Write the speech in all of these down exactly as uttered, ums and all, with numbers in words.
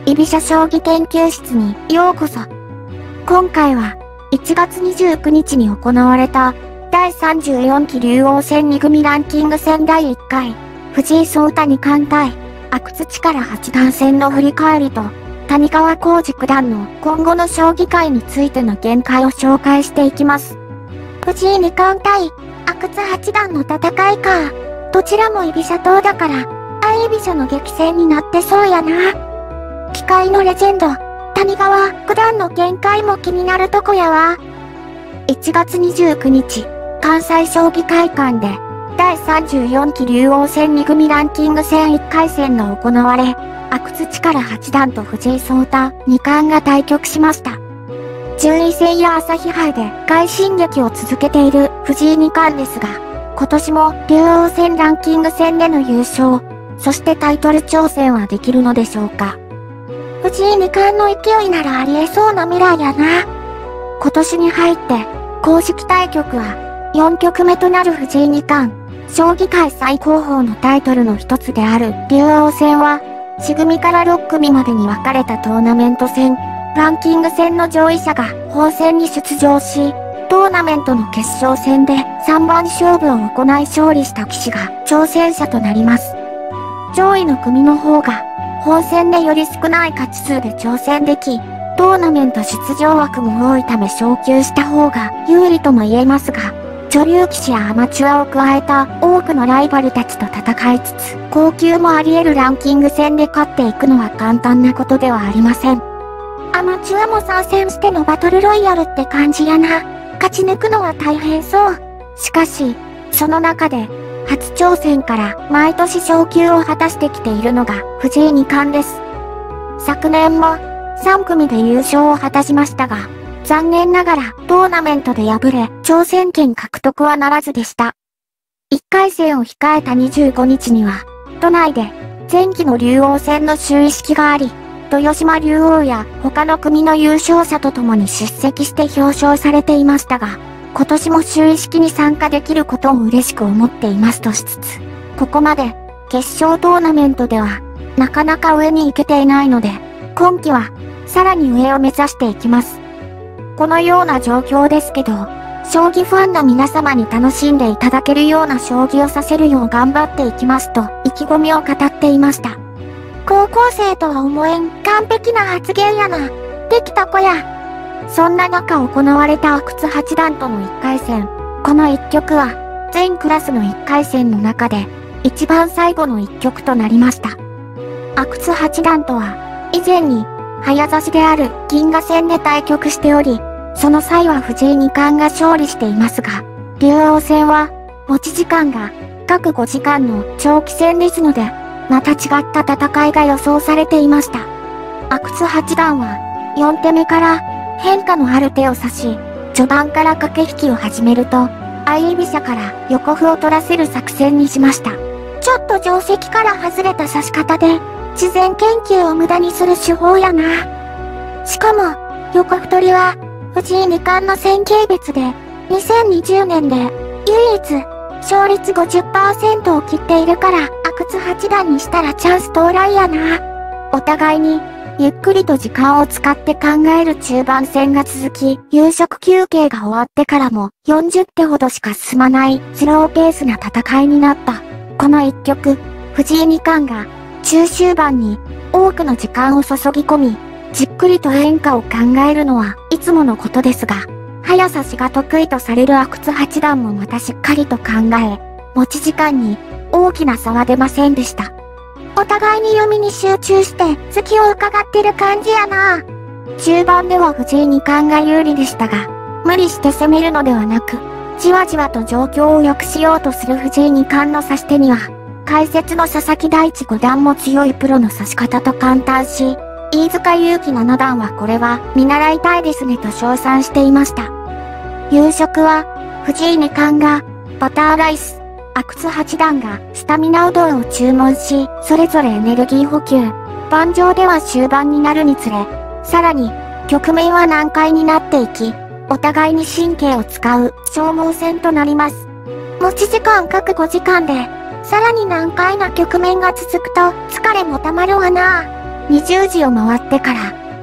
居飛車将棋研究室にようこそ。今回はいちがつにじゅうくにちに行われただいさんじゅうよんき竜王戦に組ランキング戦だいいっかい藤井聡太二冠対阿久津主税八段戦の振り返りと谷川浩司九段の今後の将棋界についての見解を紹介していきます。藤井二冠対阿久津八段の戦いか。どちらも居飛車党だから相居飛車の激戦になってそうやな。棋界のレジェンド谷川九段の見解も気になるとこやわ。いちがつにじゅうくにち関西将棋会館でだいさんじゅうよんき竜王戦に組ランキング戦いっかい戦が行われ、阿久津主税八段と藤井聡太二冠が対局しました。順位戦や朝日杯で快進撃を続けている藤井二冠ですが、今年も竜王戦ランキング戦での優勝、そしてタイトル挑戦はできるのでしょうか。藤井二冠の勢いならありえそうな未来やな。今年に入って公式対局はよんきょくめとなる藤井二冠。将棋界最高峰のタイトルの一つである竜王戦は、し組からろっくみまでに分かれたトーナメント戦、ランキング戦の上位者が本戦に出場し、トーナメントの決勝戦でさんばん勝負を行い勝利した棋士が挑戦者となります。上位の組の方が、本戦でより少ない勝ち数で挑戦でき、トーナメント出場枠も多いため昇級した方が有利とも言えますが、女流棋士やアマチュアを加えた多くのライバルたちと戦いつつ、高級もあり得るランキング戦で勝っていくのは簡単なことではありません。アマチュアも参戦してのバトルロイヤルって感じやな。勝ち抜くのは大変そう。しかし、その中で、初挑戦から毎年昇級を果たしてきているのが藤井二冠です。昨年もさんくみで優勝を果たしましたが、残念ながらトーナメントで敗れ、挑戦権獲得はならずでした。いっかい戦を控えたにじゅうごにちには、都内で前期の竜王戦の就位式があり、豊島竜王や他の組の優勝者と共に出席して表彰されていましたが、今年も就位式に参加できることを嬉しく思っていますとしつつ、ここまで決勝トーナメントではなかなか上に行けていないので、今季はさらに上を目指していきます。このような状況ですけど、将棋ファンの皆様に楽しんでいただけるような将棋をさせるよう頑張っていきますと意気込みを語っていました。高校生とは思えん完璧な発言やな。できた子や。そんな中行われた阿久津八段とのいっかい戦。このいっきょくは全クラスのいっかい戦の中で一番最後のいっきょくとなりました。阿久津八段とは以前に早指しである銀河戦で対局しており、その際は藤井二冠が勝利していますが、竜王戦は持ち時間が各ごじかんの長期戦ですので、また違った戦いが予想されていました。阿久津八段はよんてめから変化のある手を指し、序盤から駆け引きを始めると、相居飛車から横歩を取らせる作戦にしました。ちょっと定石から外れた指し方で、事前研究を無駄にする手法やな。しかも、横歩取りは、藤井二冠の戦型別で、にせんにじゅうねんで、唯一、勝率 ごじゅっパーセント を切っているから、阿久津八段にしたらチャンス到来やな。お互いに、ゆっくりと時間を使って考える中盤戦が続き、夕食休憩が終わってからも、よんじゅってほどしか進まない、スローペースな戦いになった。この一局、藤井二冠が、中終盤に、多くの時間を注ぎ込み、じっくりと変化を考えるのはいつものことですが、早指しが得意とされる阿久津八段もまたしっかりと考え、持ち時間に大きな差は出ませんでした。お互いに読みに集中して隙を伺ってる感じやな。中盤では藤井二冠が有利でしたが、無理して攻めるのではなく、じわじわと状況を良くしようとする藤井二冠の指し手には、解説の佐々木大地五段も強いプロの指し方と感嘆し、飯塚祐希七段はこれは見習いたいですねと称賛していました。夕食は藤井二冠がバターライス、阿久津八段がスタミナうどんを注文し、それぞれエネルギー補給。盤上では終盤になるにつれ、さらに局面は難解になっていき、お互いに神経を使う消耗戦となります。持ち時間各ごじかんで、さらに難解な局面が続くと疲れもたまるわな。 にじゅうじを回ってから、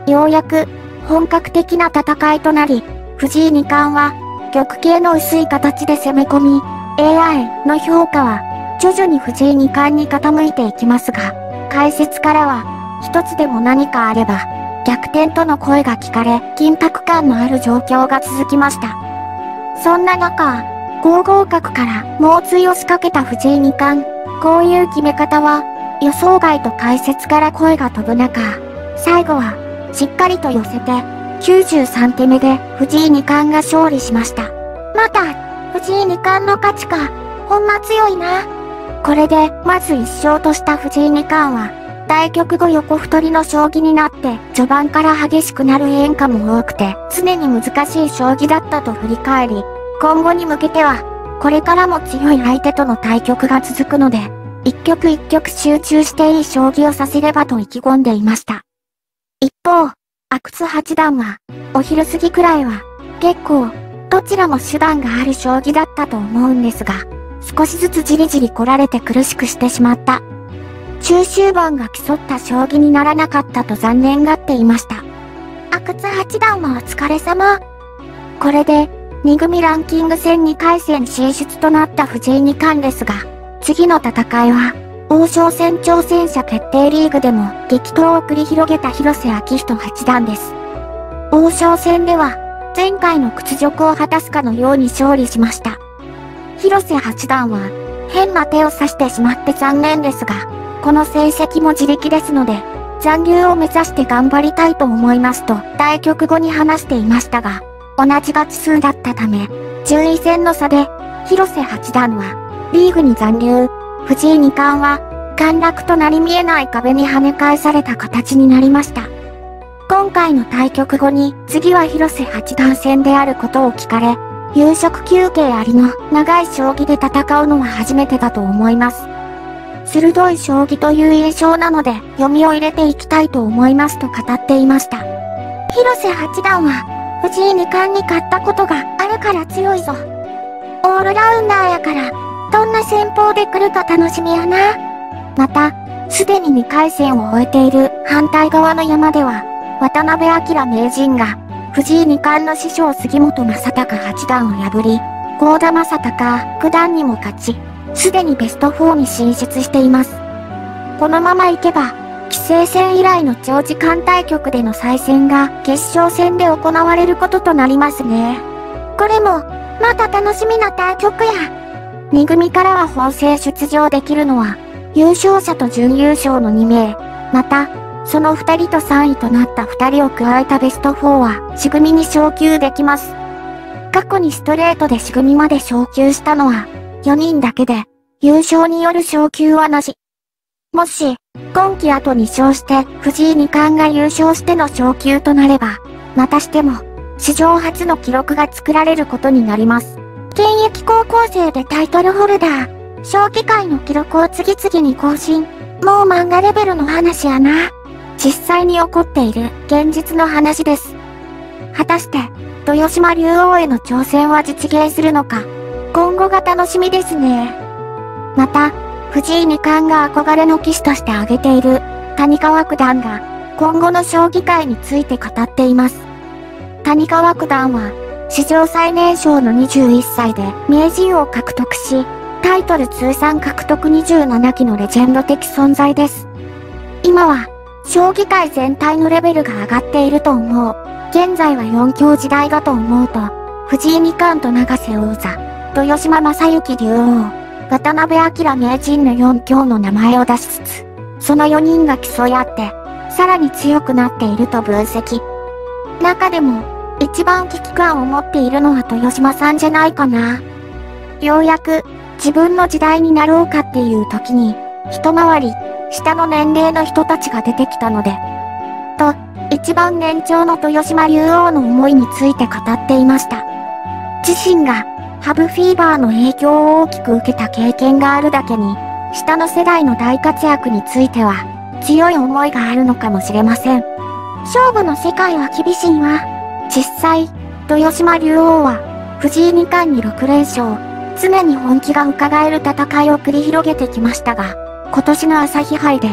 ようやく本格的な戦いとなり、藤井二冠は玉形の薄い形で攻め込み、エーアイ の評価は徐々に藤井二冠に傾いていきますが、解説からは一つでも何かあれば逆転との声が聞かれ、緊迫感のある状況が続きました。そんな中、ごご角から猛追を仕掛けた藤井二冠。こういう決め方は予想外と解説から声が飛ぶ中、最後はしっかりと寄せてきゅうじゅうさんてめで藤井二冠が勝利しました。また、藤井二冠の勝ちか。ほんま強いな。これでまずいっ勝とした藤井二冠は、対局後横太りの将棋になって序盤から激しくなる変化も多くて常に難しい将棋だったと振り返り、今後に向けてはこれからも強い相手との対局が続くので、一局一局集中していい将棋をさせればと意気込んでいました。一方、阿久津八段はお昼過ぎくらいは結構どちらも手段がある将棋だったと思うんですが、少しずつじりじり来られて苦しくしてしまった。中終盤が競った将棋にならなかったと残念がっていました。阿久津八段もお疲れ様。これで、に組ランキング戦にかい戦進出となった藤井二冠ですが、次の戦いは、王将戦挑戦者決定リーグでも激闘を繰り広げた広瀬章人八段です。王将戦では、前回の屈辱を果たすかのように勝利しました。広瀬八段は、変な手を指してしまって残念ですが、この成績も自力ですので、残留を目指して頑張りたいと思いますと、対局後に話していましたが、同じ勝ち数だったため、順位戦の差で、広瀬八段は、リーグに残留、藤井二冠は、陥落となり見えない壁に跳ね返された形になりました。今回の対局後に、次は広瀬八段戦であることを聞かれ、夕食休憩ありの長い将棋で戦うのは初めてだと思います。鋭い将棋という印象なので、読みを入れていきたいと思いますと語っていました。広瀬八段は、藤井二冠に勝ったことがあるから強いぞ。オールラウンダーやから、どんな戦法で来るか楽しみやな。また、すでににかい戦を終えている反対側の山では、渡辺明名人が、藤井二冠の師匠杉本昌隆八段を破り、郷田正孝九段にも勝ち、すでにベストよんに進出しています。このままいけば、棋聖戦以来の長時間対局での再戦が決勝戦で行われることとなりますね。これも、また楽しみな対局や。に組からは本戦出場できるのは、優勝者と準優勝のに名。また、そのふたりとさんいとなったふたりを加えたベストよんは、し組に昇級できます。過去にストレートでし組まで昇級したのは、よにんだけで、優勝による昇級はなし。もし、今季あとに勝して藤井二冠が優勝しての昇級となれば、またしても、史上初の記録が作られることになります。現役高校生でタイトルホルダー、将棋界の記録を次々に更新。もう漫画レベルの話やな。実際に起こっている現実の話です。果たして、豊島竜王への挑戦は実現するのか、今後が楽しみですね。また、藤井二冠が憧れの棋士として挙げている谷川九段が今後の将棋界について語っています。谷川九段は史上最年少のにじゅういっさいで名人を獲得し、タイトル通算獲得にじゅうななきのレジェンド的存在です。今は将棋界全体のレベルが上がっていると思う。現在はよん強時代だと思うと、藤井二冠と永瀬王座、豊島将之竜王、渡辺明名人のよん強の名前を出しつつ、そのよにんが競い合って、さらに強くなっていると分析。中でも、一番危機感を持っているのは豊島さんじゃないかな。ようやく、自分の時代になろうかっていう時に、一回り、下の年齢の人たちが出てきたので、と、一番年長の豊島竜王の思いについて語っていました。自身が、ハブフィーバーの影響を大きく受けた経験があるだけに、下の世代の大活躍については、強い思いがあるのかもしれません。勝負の世界は厳しいわ。実際、豊島竜王は、藤井二冠にろく連勝、常に本気が伺える戦いを繰り広げてきましたが、今年の朝日杯で、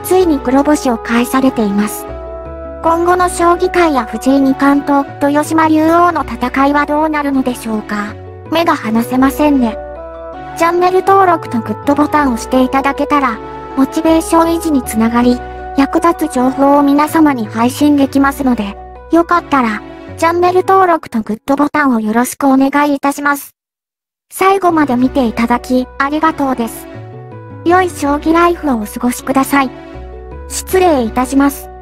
ついに黒星を返されています。今後の将棋界や藤井二冠と豊島竜王の戦いはどうなるのでしょうか。目が離せませんね。チャンネル登録とグッドボタンを押していただけたら、モチベーション維持につながり、役立つ情報を皆様に配信できますので、よかったら、チャンネル登録とグッドボタンをよろしくお願いいたします。最後まで見ていただき、ありがとうです。良い将棋ライフをお過ごしください。失礼いたします。